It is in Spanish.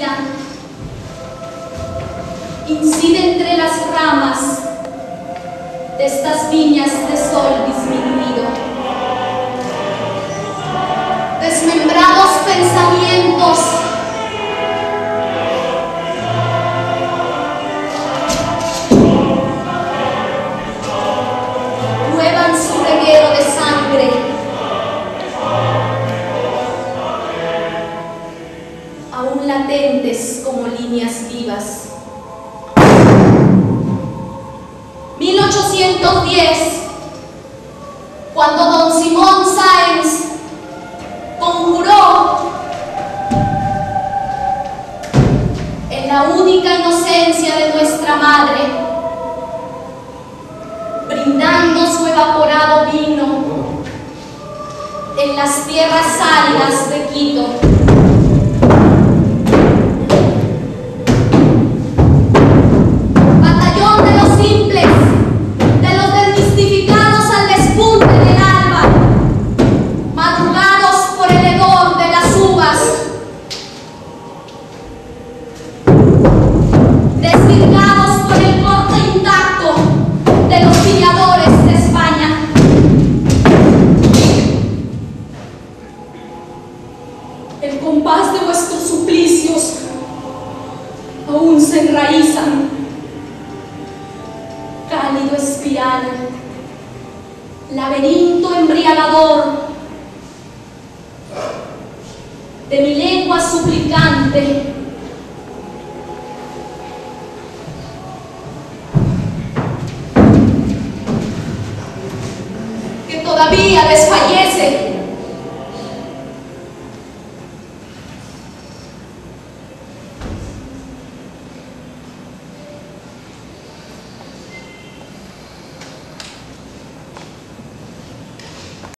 vida incide entre las ramas de estas viñas de sol disminuido. Desmembrados pensamientos prueban su reguero de sangre. Aún latentes como líneas vivas. 1810, cuando don Simón Sáenz conjuró en la única inocencia de nuestra madre, brindando su evaporado vino en las tierras áridas de Quito. Batallón de los simples, de los desmistificados al despunte del alba, madrugados por el hedor de las uvas, desvirgados por el corte intacto de los pilladores de España. El compás de vuestros suplicios aún se enraizan, cálido espiral, laberinto embriagador de mi lengua suplicante,